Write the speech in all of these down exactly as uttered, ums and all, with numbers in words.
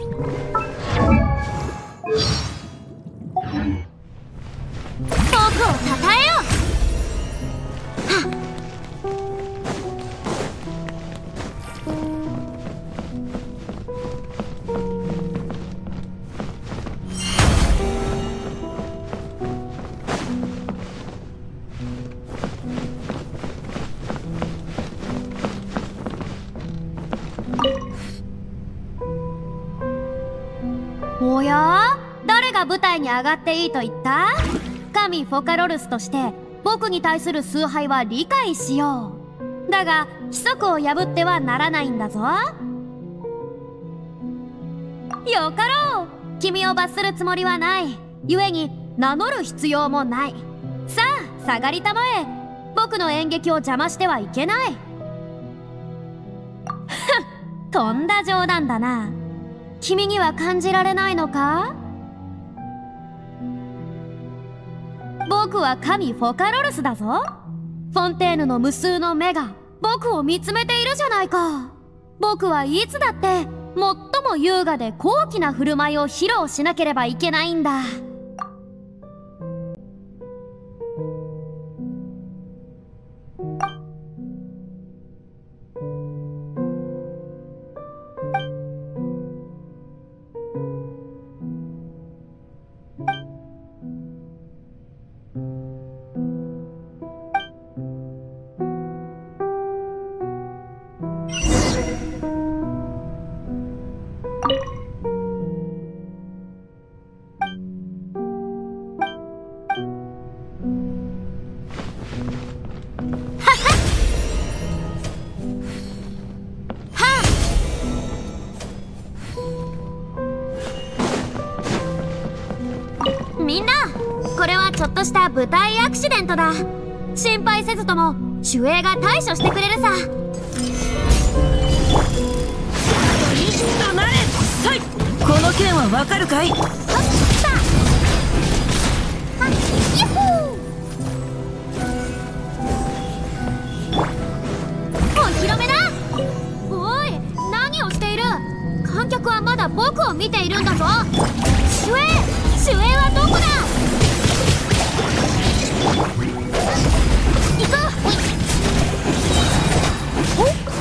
僕をたたえよう。おや？誰が舞台に上がっていいと言った？神フォカロルスとして僕に対する崇拝は理解しよう。だが規則を破ってはならないんだぞ。よかろう。君を罰するつもりはない。故に名乗る必要もない。さあ下がりたまえ。僕の演劇を邪魔してはいけない。ふん、とんだ冗談だな。君には感じられないのか？僕は神フォカロルスだぞ。フォンテーヌの無数の目が僕を見つめているじゃないか。僕はいつだって最も優雅で高貴な振る舞いを披露しなければいけないんだ。みんな、これはちょっとした舞台アクシデントだ。心配せずとも守衛が対処してくれるさ。 黙れ、さい。この件はわかるかい？はっさあ、はっ、ユッホー。お披露目だ。おい、何をしている？観客はまだ僕を見ているんだぞ。守衛守衛はどこだ？行こう。お？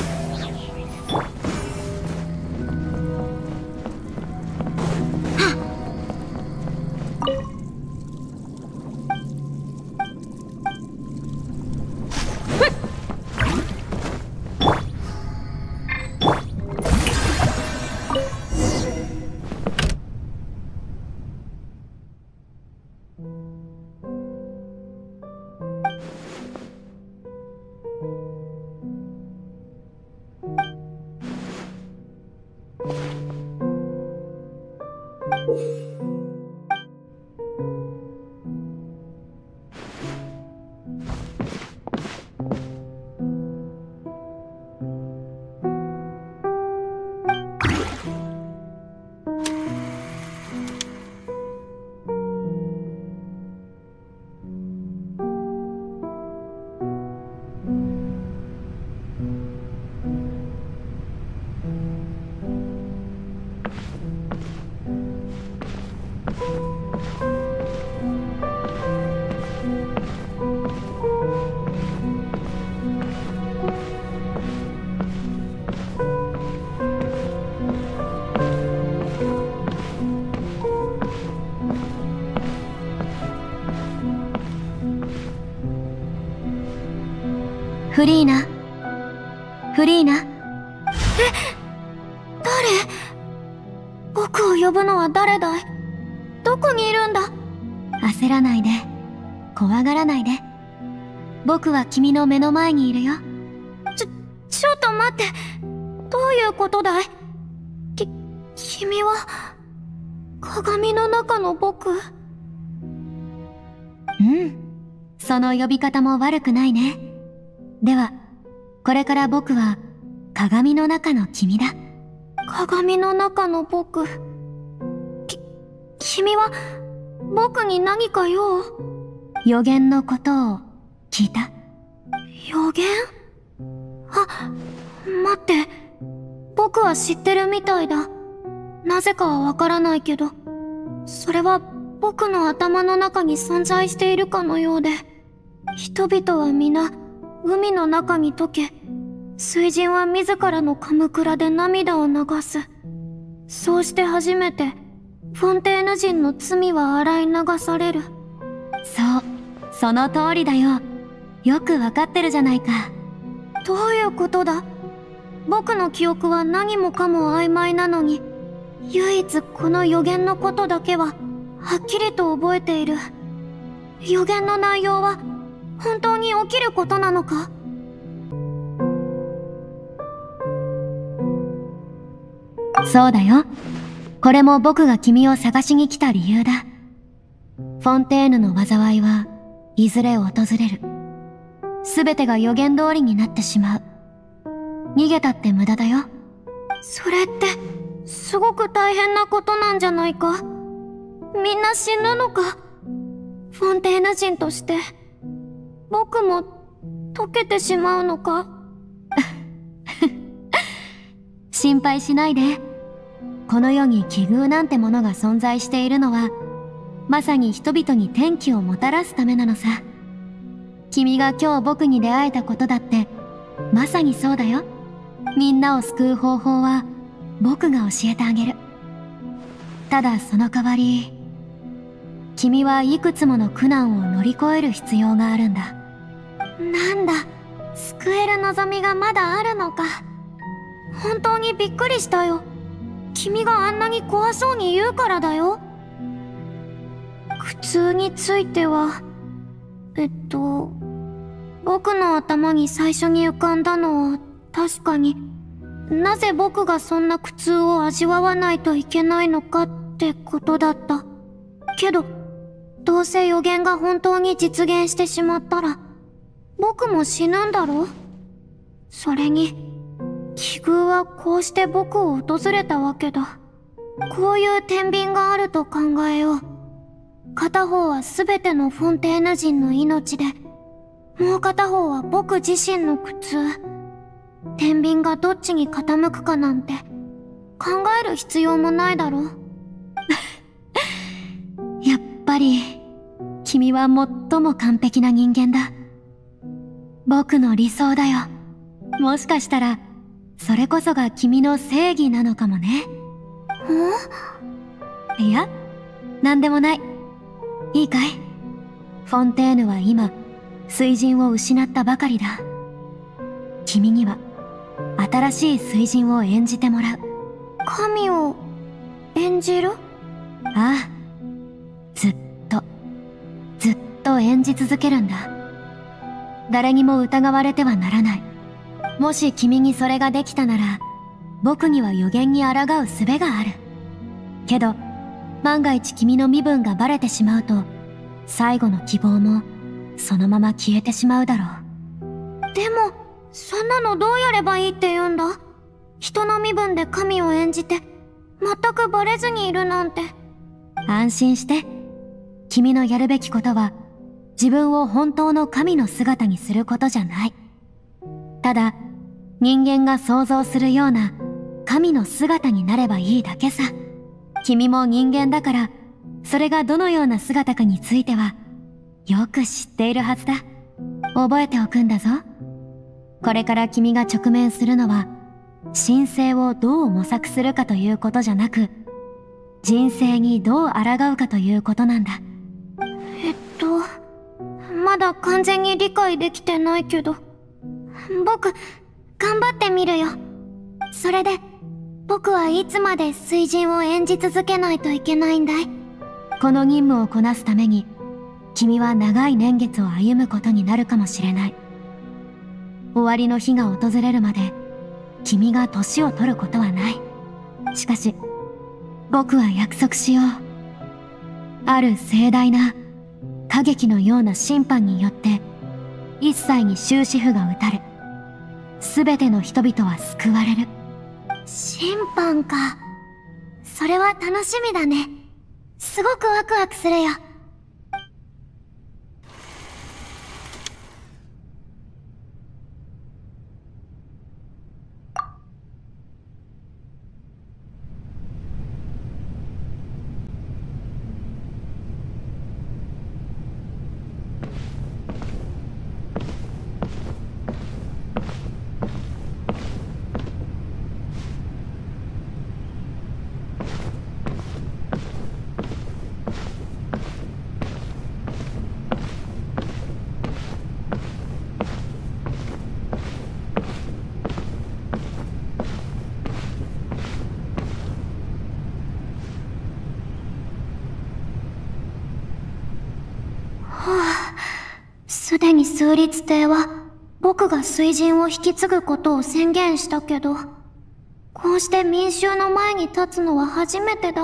フリーナ、フリーナ。え、誰？僕を呼ぶのは誰だい？どこにいるんだ？焦らないで、怖がらないで。僕は君の目の前にいるよ。ちょ、ちょっと待って。どういうことだい？き、君は、鏡の中の僕？うん。その呼び方も悪くないね。では、これから僕は、鏡の中の君だ。鏡の中の僕。き、君は、僕に何か用？予言のことを聞いた？予言？あ、待って。僕は知ってるみたいだ。何なぜかはわからないけど、それは僕の頭の中に存在しているかのようで、人々は皆海の中に溶け、水神は自らのカムクラで涙を流す。そうして初めてフォンテーヌ人の罪は洗い流される。 そう、その通りだよ。よくわかってるじゃないか。 どういうことだ？僕の記憶は何もかも曖昧なのに、唯一この予言のことだけははっきりと覚えている。予言の内容は本当に起きることなのか？ そうだよ。これも僕が君を探しに来た理由だ。フォンテーヌの災いはいずれ訪れる。すべてが予言通りになってしまう。逃げたって無駄だよ。 それってすごく大変なことなんじゃないか？みんな死ぬのか？フォンテーヌ人として僕も溶けてしまうのか？ 心配しないで。この世に奇遇なんてものが存在しているのは、まさに人々に天気をもたらすためなのさ。君が今日僕に出会えたことだってまさにそうだよ。みんなを救う方法は僕が教えてあげる。ただその代わり、君はいくつもの苦難を乗り越える必要があるんだ。 なんだ、救える望みがまだあるのか。本当にびっくりしたよ。君があんなに怖そうに言うからだよ。苦痛については、えっと、僕の頭に最初に浮かんだのは確かに、なぜ僕がそんな苦痛を味わわないといけないのかってことだった。けど、どうせ予言が本当に実現してしまったら、僕も死ぬんだろう。それに、奇遇はこうして僕を訪れたわけだ。こういう天秤があると考えよう。片方は全てのフォンテーヌ人の命で、もう片方は僕自身の苦痛。天秤がどっちに傾くかなんて考える必要もないだろう。 やっぱり君は最も完璧な人間だ。僕の理想だよ。もしかしたらそれこそが君の正義なのかもね。 ん？ いや、なんでもない。いいかい？フォンテーヌは今水神を失ったばかりだ。君には新しい水神を演じてもらう。 神を演じる？ ああ、ずっとずっと演じ続けるんだ。誰にも疑われてはならない。もし君にそれができたなら、僕には予言に抗う術がある。けど万が一君の身分がバレてしまうと、最後の希望もそのまま消えてしまうだろう。でもそんなのどうやればいいって言うんだ？人の身分で神を演じて全くバレずにいるなんて。 安心して。君のやるべきことは自分を本当の神の姿にすることじゃない。ただ人間が想像するような神の姿になればいいだけさ。君も人間だから、それがどのような姿かについてはよく知っているはずだ。覚えておくんだぞ。これから君が直面するのは、神聖をどう模索するかということじゃなく、人生にどう抗うかということなんだ。 えっと、まだ完全に理解できてないけど、僕、頑張ってみるよ。それで、僕はいつまで水神を演じ続けないといけないんだい？ この任務をこなすために、君は長い年月を歩むことになるかもしれない。終わりの日が訪れるまで、君が年を取ることはない。しかし、僕は約束しよう。ある盛大な、歌劇のような審判によって、一切に終止符が打たれ、すべての人々は救われる。 審判か。それは楽しみだね。すごくワクワクするよ。 でに数律帝は僕が水神を引き継ぐことを宣言したけど、こうして民衆の前に立つのは初めてだ。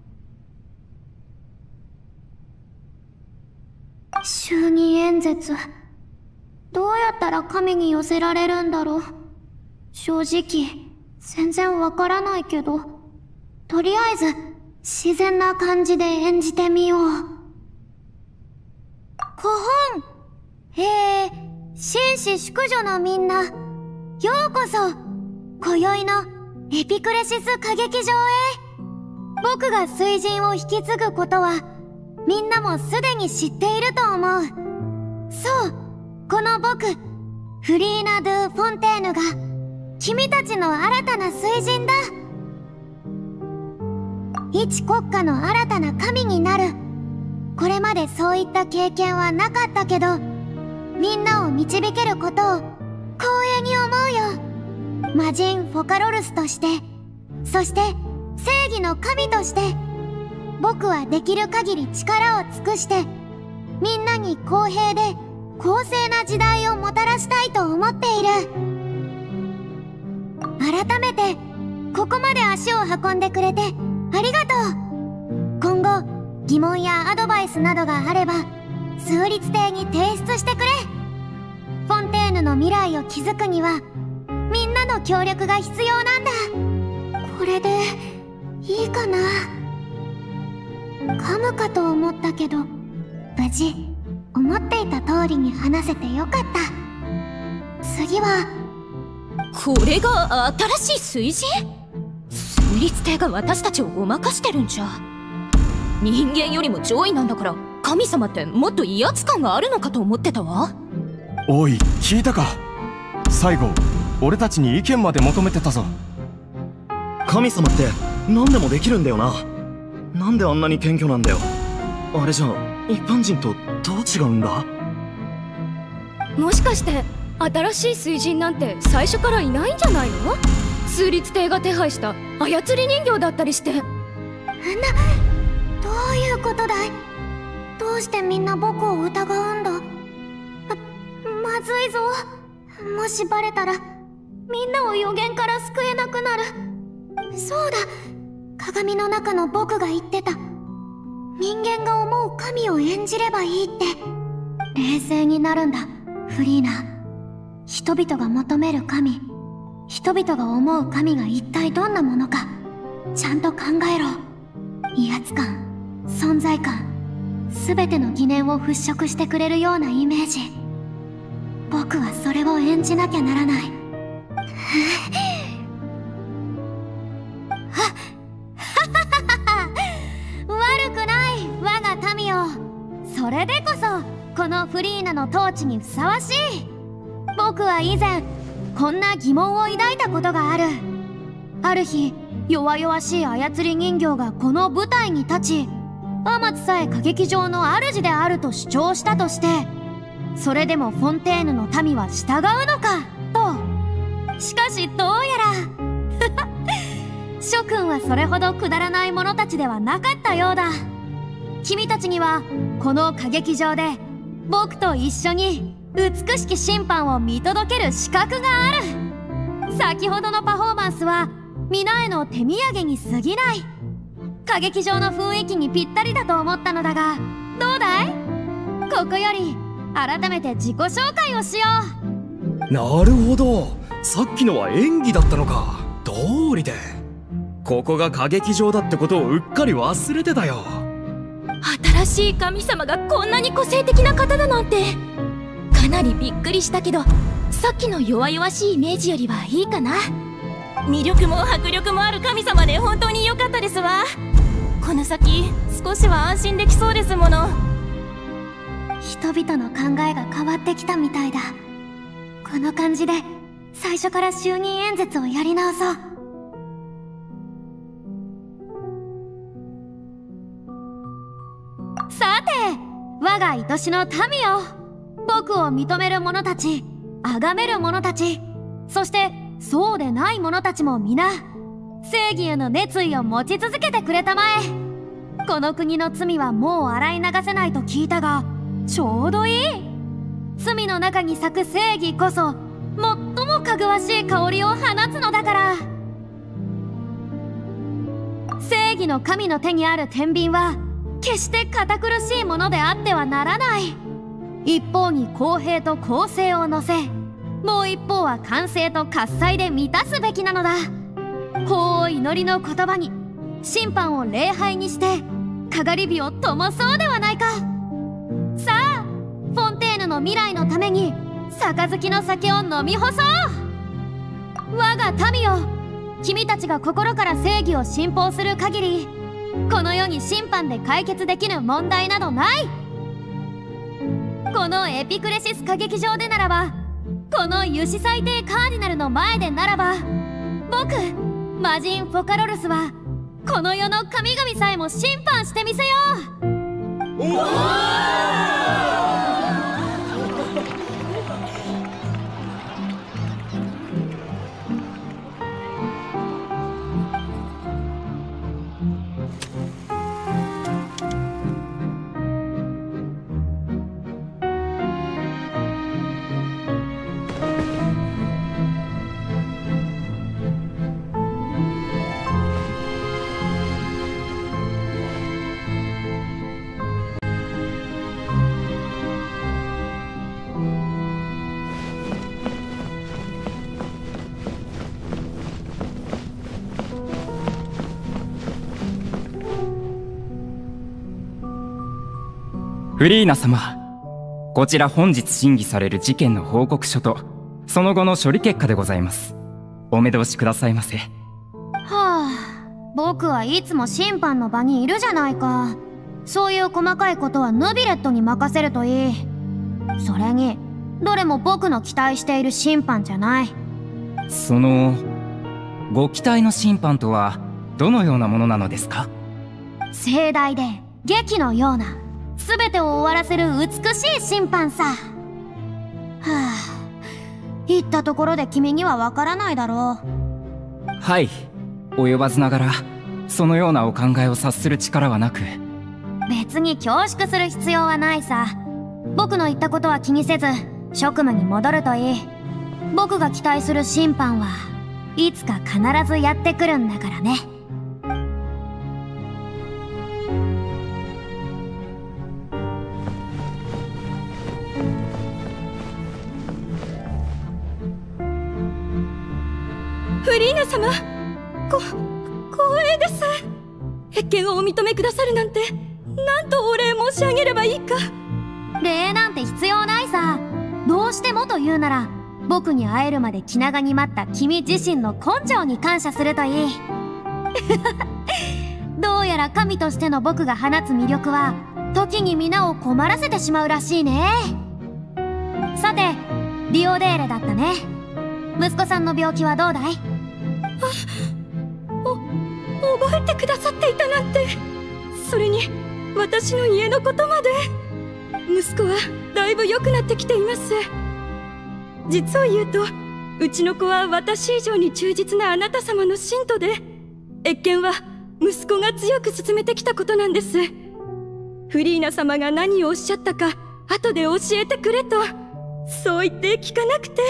就任演説、どうやったら神に寄せられるんだろう。正直全然わからないけど、とりあえず自然な感じで演じてみよう。古本、えー、紳士淑女のみんな、ようこそ今宵のエピクレシス歌劇場へ。僕が水神を引き継ぐことはみんなもすでに知っていると思う。そう、この僕フリーナ・ドゥ・フォンテーヌが君たちの新たな水神だ。一国家の新たな神になる。これまでそういった経験はなかったけど、みんなを導けることを光栄に思うよ。魔人フォカロルスとして、そして正義の神として、僕はできる限り力を尽くしてみんなに公平で公正な時代をもたらしたいと思っている。改めてここまで足を運んでくれてありがとう。今後疑問やアドバイスなどがあれば数律帝に提出してくれ。フォンテーヌの未来を築くにはみんなの協力が必要なんだ。これでいいかな。噛むかと思ったけど、無事思っていた通りに話せてよかった。次はこれが新しい水神？数律帝が私たちをごまかしてるんじゃ。人間よりも上位なんだから、神様ってもっと威圧感があるのかと思ってたわ。 おい、聞いたか。最後俺たちに意見まで求めてたぞ。 神様って何でもできるんだよな。なんであんなに謙虚なんだよ。あれじゃ一般人とどう違うんだ？ もしかして新しい水神なんて最初からいないんじゃないの？数律帝が手配した操り人形だったりして。な、 どういうことだい？どうしてみんな僕を疑うんだ？ま、まずいぞ。もしバレたらみんなを予言から救えなくなる。そうだ、鏡の中の僕が言ってた、人間が思う神を演じればいいって。冷静になるんだフリーナ。人々が求める神、人々が思う神が一体どんなものかちゃんと考えろ。威圧感、存在感、全ての疑念を払拭してくれるようなイメージ。僕はそれを演じなきゃならない。悪くない我が民よ。それでこそこのフリーナの統治にふさわしい。僕は以前こんな疑問を抱いたことがある。ある日弱々しい操り人形がこの舞台に立ち、アマツさえ歌劇場の主であると主張したとして、それでもフォンテーヌの民は従うのかと。しかしどうやら諸君はそれほどくだらない者たちではなかったようだ。君たちにはこの歌劇場で僕と一緒に美しき審判を見届ける資格がある。先ほどのパフォーマンスは皆への手土産に過ぎない。歌劇場の雰囲気にぴったりだと思ったのだが、どうだい？ここより改めて自己紹介をしよう。なるほど、さっきのは演技だったのか。道理でここが歌劇場だってことをうっかり忘れてたよ。 新しい神様がこんなに個性的な方だなんて、かなりびっくりしたけど、さっきの弱々しいイメージよりはいいかな。魅力も迫力もある神様で本当に良かったですわ。この先少しは安心できそうですもの。 人々の考えが変わってきたみたいだ。この感じで最初から就任演説をやり直そう。 さて我が愛しの民よ、僕を認める者たち、崇める者たち、そしてそうでない者たちも皆正義への熱意を持ち続けてくれたまえ。この国の罪はもう洗い流せないと聞いたが、ちょうどいい。 罪の中に咲く正義こそ最もかぐわしい香りを放つのだから。正義の神の手にある天秤は決して堅苦しいものであってはならない。一方に公平と公正を乗せ、もう一方は完成と喝采で満たすべきなのだ。法を祈りの言葉に、審判を礼拝にしてかがり火を灯そうではないか。さあ、フォンテーヌの未来のために杯の酒を飲み干そう。我が民よ、君たちが心から正義を信奉する限り、この世に審判で解決できぬ問題などない。このエピクレシス歌劇場でならば、このユシ最低カーディナルの前でならば、僕魔人フォカロルスはこの世の神々さえも審判してみせよう。おフリーナ様、こちら本日審議される事件の報告書とその後の処理結果でございます。お目通しくださいませ。はあ、僕はいつも審判の場にいるじゃないか。そういう細かいことはヌビレットに任せるといい。それにどれも僕の期待している審判じゃない。 そのご期待の審判とはどのようなものなのですか？ 盛大で劇のような、全てを終わらせる美しい審判さ。はあ、言ったところで君にはわからないだろう。はい、及ばずながらそのようなお考えを察する力はなく。 別に恐縮する必要はないさ。僕の言ったことは気にせず職務に戻るといい。僕が期待する審判はいつか必ずやってくるんだからね。 フリーナ様、こ光栄です。謁見をお認めくださるなんて、なんとお礼申し上げればいいか。 礼なんて必要ないさ。どうしてもと言うなら、僕に会えるまで気長に待った君自身の根性に感謝するといい。どうやら神としての僕が放つ魅力は時に皆を困らせてしまうらしいね。さて、リオデーレだったね。息子さんの病気はどうだい？ お、覚えてくださっていたなんて。それに私の家のことまで。息子はだいぶ良くなってきています。実を言うと、うちの子は私以上に忠実なあなた様の信徒で、謁見は息子が強く進めてきたことなんです。フリーナ様が何をおっしゃったか後で教えてくれと、そう言って聞かなくて。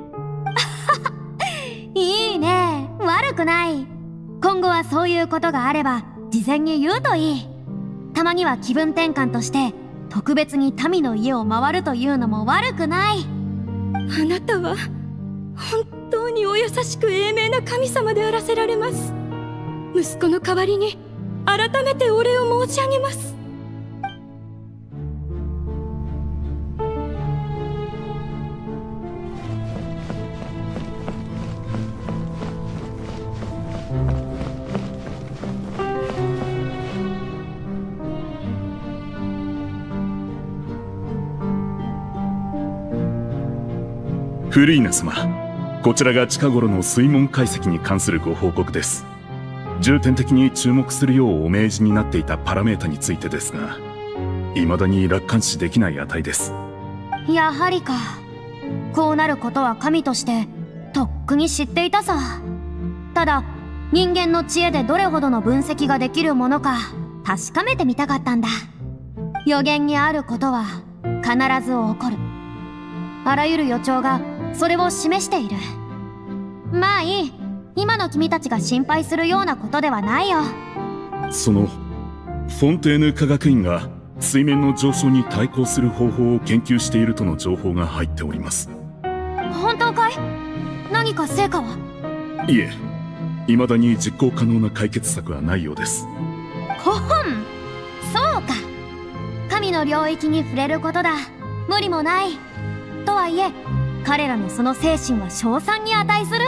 いいね、悪くない。今後はそういうことがあれば事前に言うといい。たまには気分転換として特別に民の家を回るというのも悪くない。 あなたは本当にお優しく英明な神様であらせられます。息子の代わりに改めてお礼を申し上げます。 フリーナ様、こちらが近頃の水門解析に関するご報告です。重点的に注目するようお命じになっていたパラメータについてですが、未だに楽観視できない値です。 やはりか。こうなることは神としてとっくに知っていたさ。ただ人間の知恵でどれほどの分析ができるものか確かめてみたかったんだ。予言にあることは必ず起こる。 あらゆる予兆がそれを示している。まあいい、今の君たちが心配するようなことではないよ。 そのフォンテーヌ科学院が水面の上昇に対抗する方法を研究しているとの情報が入っております。 本当かい？何か成果は？ いえ、未だに実行可能な解決策はないようです。 ほほん、そうか。神の領域に触れることだ。無理もない。とはいえ彼らのその精神は称賛に値する。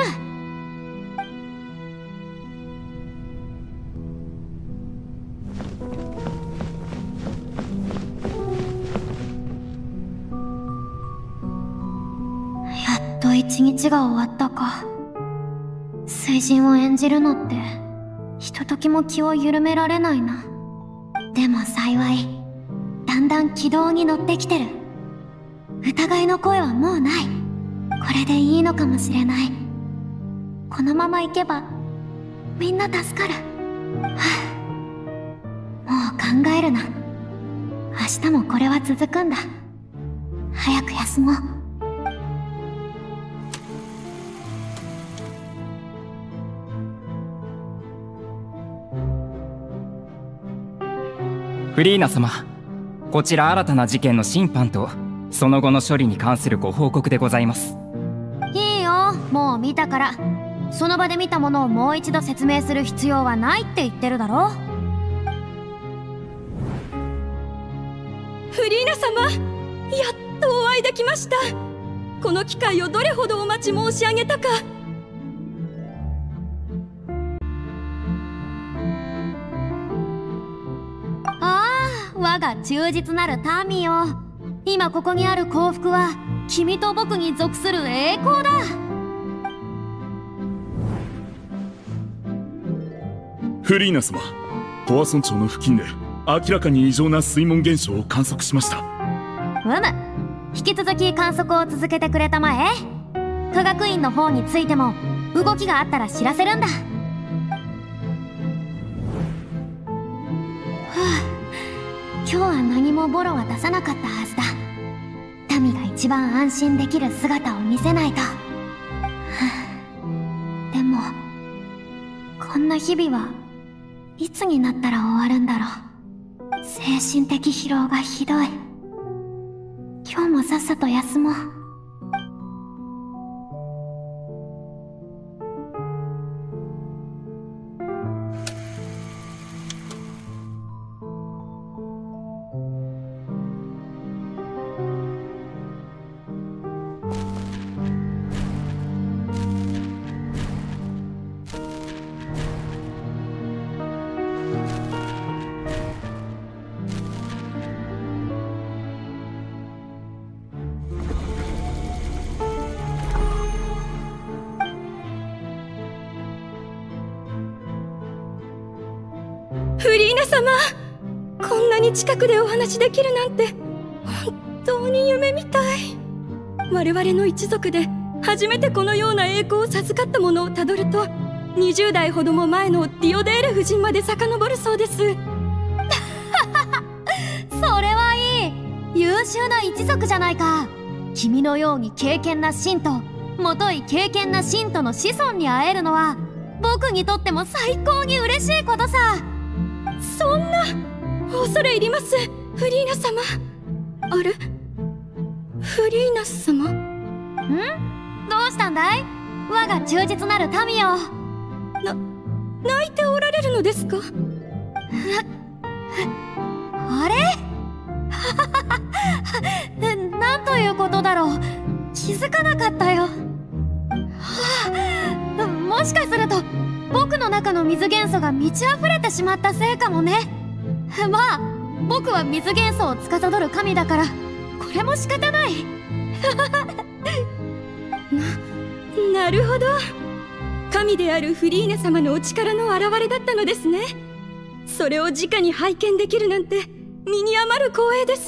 やっと一日が終わったか。水神を演じるのってひとときも気を緩められないな。でも幸いだんだん軌道に乗ってきてる。疑いの声はもうない。これでいいのかもしれない。このまま行けばみんな助かる。はあ、もう考えるな。明日もこれは続くんだ。早く休もう。 フリーナ様、こちら新たな事件の審判とその後の処理に関するご報告でございます。 いいよ、もう見たから。その場で見たものをもう一度説明する必要はないって言ってるだろ。 フリーナ様、やっとお会いできました。この機会をどれほどお待ち申し上げたか。 我が忠実なる民よ、今ここにある幸福は君と僕に属する栄光だ。 フリーナ様、ポワソン町の付近で明らかに異常な水門現象を観測しました。 うむ、引き続き観測を続けてくれたまえ。科学院の方についても動きがあったら知らせるんだ。 今日は何もボロは出さなかったはずだ。民が一番安心できる姿を見せないと。でもこんな日々はいつになったら終わるんだろう。精神的疲労がひどい。今日もさっさと休もう。 フリーナ様、こんなに近くでお話できるなんて本当に夢みたい。我々の一族で初めてこのような栄光を授かったものをたどるとにじゅう代ほども前のディオデール夫人まで遡るそうです。それはいい、優秀な一族じゃないか。君のように敬虔な信徒、もとい敬虔な信徒の子孫に会えるのは僕にとっても最高に嬉しいことさ。 そんな、恐れ入ります、フリーナ様。あれ、フリーナ様？ ん？どうしたんだい？我が忠実なる民よ。 な、泣いておられるのですか？ あれ？なんということだろう。気づかなかったよ。はあ、もしかすると僕の中の水元素が満ち溢れてしまったせいかもね。まあ僕は水元素を司る神だからこれも仕方ない。 な、なるほど。神であるフリーナ様のお力の表れだったのですね。それを直に拝見できるなんて身に余る光栄です。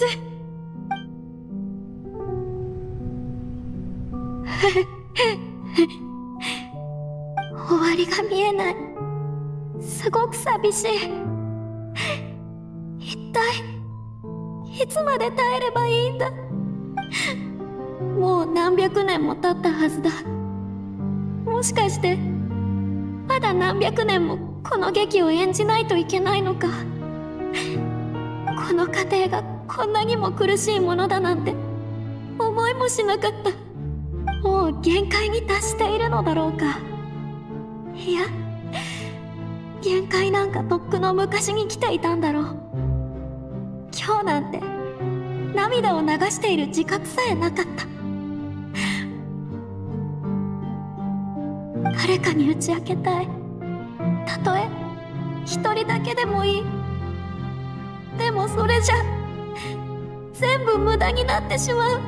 終わりが見えない。すごく寂しい。一体いつまで耐えればいいんだ。 もう何百年も経ったはずだ。もしかしてまだ何百年もこの劇を演じないといけないのか。この過程がこんなにも苦しいものだなんて思いもしなかった。もう限界に達しているのだろうか。いや、限界なんかとっくの昔に来ていたんだろう。今日なんて涙を流している自覚さえなかった。誰かに打ち明けたい。たとえ一人だけでもいい。でもそれじゃ全部無駄になってしまう。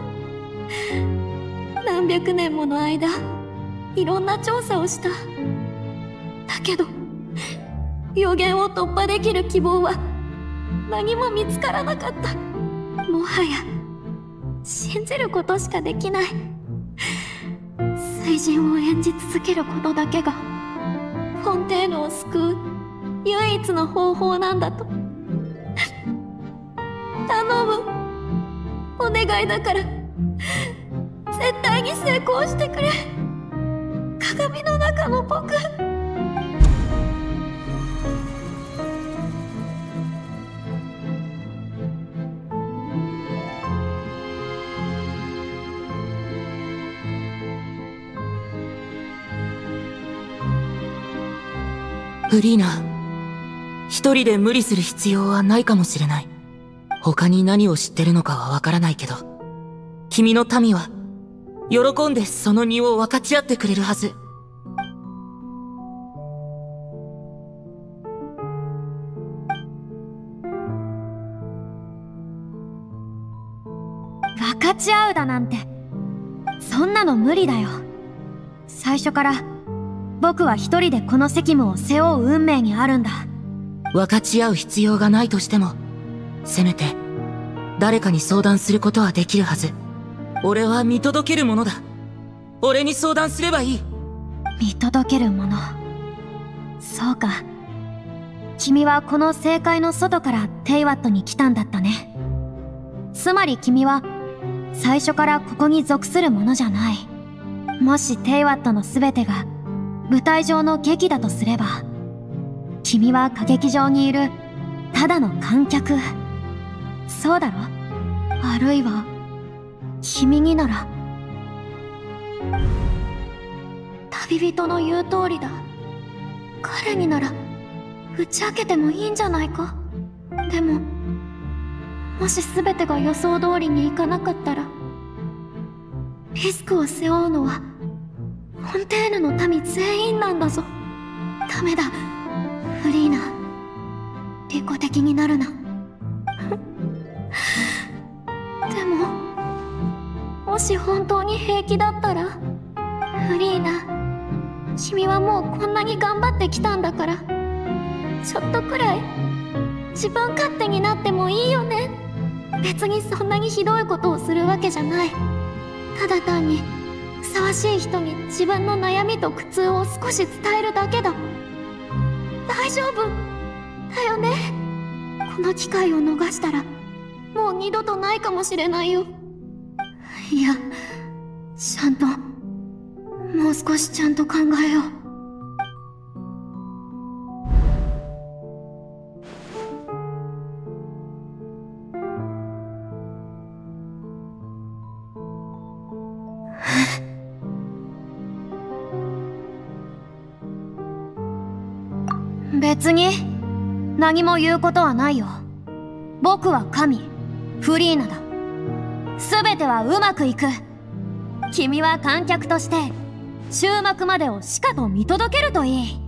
何百年もの間いろんな調査をした。だけど予言を突破できる希望は何も見つからなかった。もはや信じることしかできない。水神を演じ続けることだけがフォンテーヌを救う唯一の方法なんだと。頼む、お願いだから絶対に成功してくれ。鏡の中の僕。 フリーナ、一人で無理する必要はないかもしれない。他に何を知ってるのかはわからないけど、君の民は喜んでその荷を分かち合ってくれるはず。 分かち合うだなんて、そんなの無理だよ。最初から僕は一人でこの責務を背負う運命にあるんだ。 分かち合う必要がないとしても、せめて誰かに相談することはできるはず。俺は見届けるものだ。俺に相談すればいい。 見届けるもの。そうか。君はこの政界の外からテイワットに来たんだったね。つまり君は最初からここに属するものじゃない。もしテイワットの全てが舞台上の劇だとすれば、君は歌劇場にいるただの観客。そうだろ？あるいは君になら。 旅人の言う通りだ。彼になら打ち明けてもいいんじゃないか。でももし全てが予想通りにいかなかったら、リスクを背負うのはフォンテーヌの民全員なんだぞ。ダメだ、フリーナ。利己的になるな。でももし本当に平気だったら、フリーナ、君はもうこんなに頑張ってきたんだから、ちょっとくらい自分勝手になってもいいよね。別にそんなにひどいことをするわけじゃない。ただ単にふさわしい人に自分の悩みと苦痛を少し伝えるだけだ。大丈夫だよね。この機会を逃したらもう二度とないかもしれないよ。いや、ちゃんともう少しちゃんと考えよう。 別に何も言うことはないよ。僕は神、フリーナだ。全てはうまくいく。君は観客として終幕までをしかと見届けるといい。